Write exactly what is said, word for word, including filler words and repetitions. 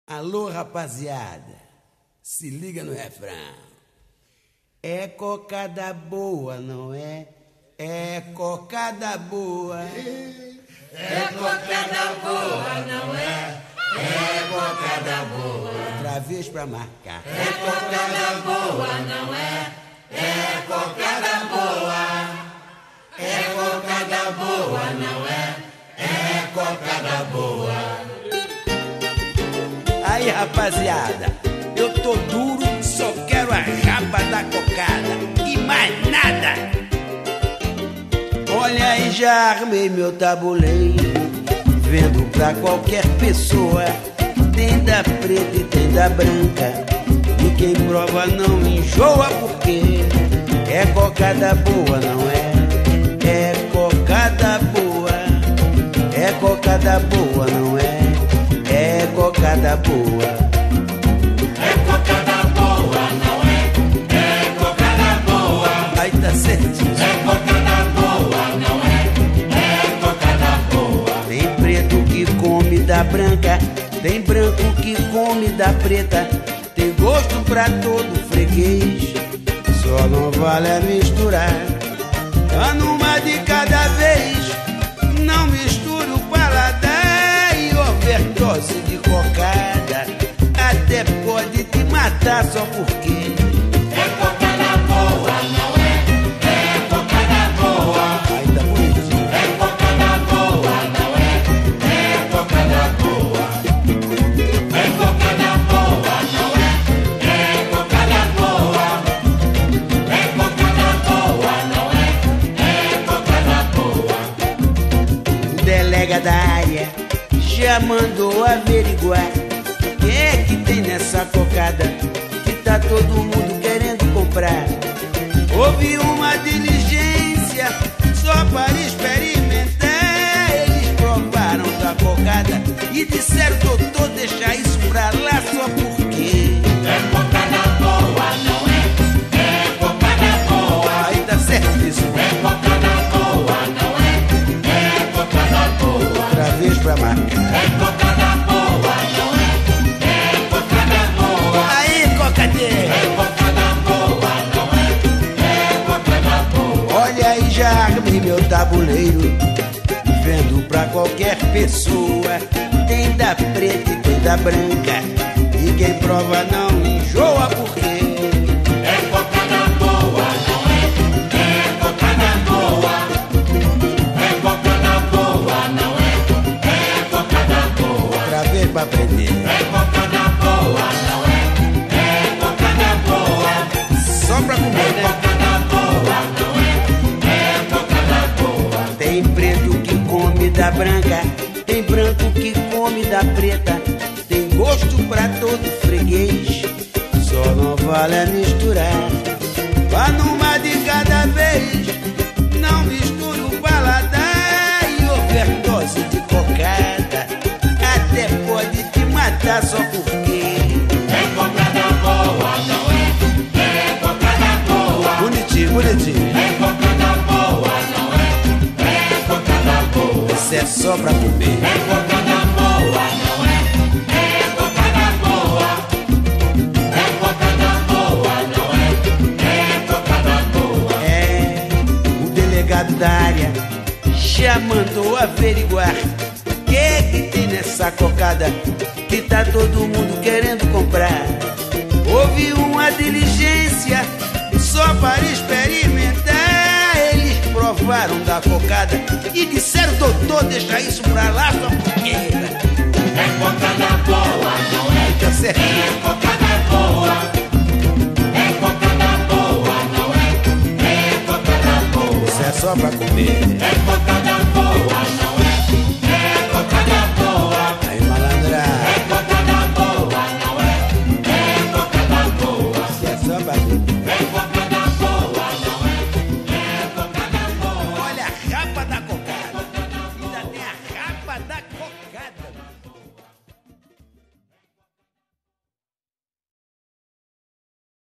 Alô, rapaziada, se liga no refrão. É cocada boa, não é? É cocada boa. É cocada boa, não é? É cocada boa. Outra vez pra marcar. É cocada boa, não é? É cocada boa. É cocada boa, não é? É cocada boa. Aí, rapaziada, eu tô duro, só quero a rapa da cocada e mais nada. Olha aí, já armei meu tabuleiro, vendo pra qualquer pessoa. Tem da preta e tem da branca, e quem prova não enjoa, porque é cocada boa, não é? É cocada boa, é cocada boa, não é? É cocada boa. É cocada boa, não é? É cocada boa. Aí tá certinho. É cocada boa, não é? É cocada boa. Tem preto que come da branca, tem branco que come da preta. Tem gosto pra todo freguês, só não vale a misturar. Tá numa de cada vez, não mistura o paladar. E overdose de cocada até pode te matar só porque É cocada boa, não é? É cocada boa. aí tá bonitinho. É cocada boa, não é? É cocada boa. É cocada boa, não é? É cocada boa. É cocada boa, não é? É cocada boa. O delega da área já mandou averiguar o que é que tem nessa cocada que tá todo mundo querendo comprar. Houve uma diligência só para experimentar. Eles provaram da cocada e disseram: doutor, deixa isso pra lá só porque É cocada boa, não é? É cocada boa. aí tá certíssimo. É cocada boa, não é? É cocada boa. Outra vez pra marcar. É cocada boa, não é? É cocada boa. Aí, cocadeira, É cocada boa, não é? É cocada boa. olha aí, já armei meu tabuleiro, vendo pra qualquer pessoa. Tem da preta e tem da branca, e quem prova não enjoa, porque É cocada boa, não é? É cocada boa. É cocada boa, não é? É cocada boa. outra vez pra aprender. É cocada boa, não é? É cocada boa. Só pra comer, né? Cocada boa, não é? É cocada boa. Tem preto que come da branca, tem branco que come da preta. Tem gosto pra todo freguês, só não vale a misturar. Vá numa de cada vez, não mistura o paladar. E overdose de cocada até pode te matar só porque É cocada boa, não é? É cocada boa. bonitinho, bonitinho. É cocada boa, não é? É cocada boa. Isso é só pra comer. É cocada boa, não é? É cocada boa. É cocada boa, não é? É cocada boa. É, o delegado da área já mandou averiguar o que é que tem nessa cocada que tá todo mundo querendo comprar. Houve uma diligência só para experimentar. Eles provaram da cocada e disseram: doutor, deixa isso pra lá só porque É cocada boa, não é? tá certo. É cocada boa. É cocada boa, não é? É cocada boa. Isso é só pra comer. É cocada boa, não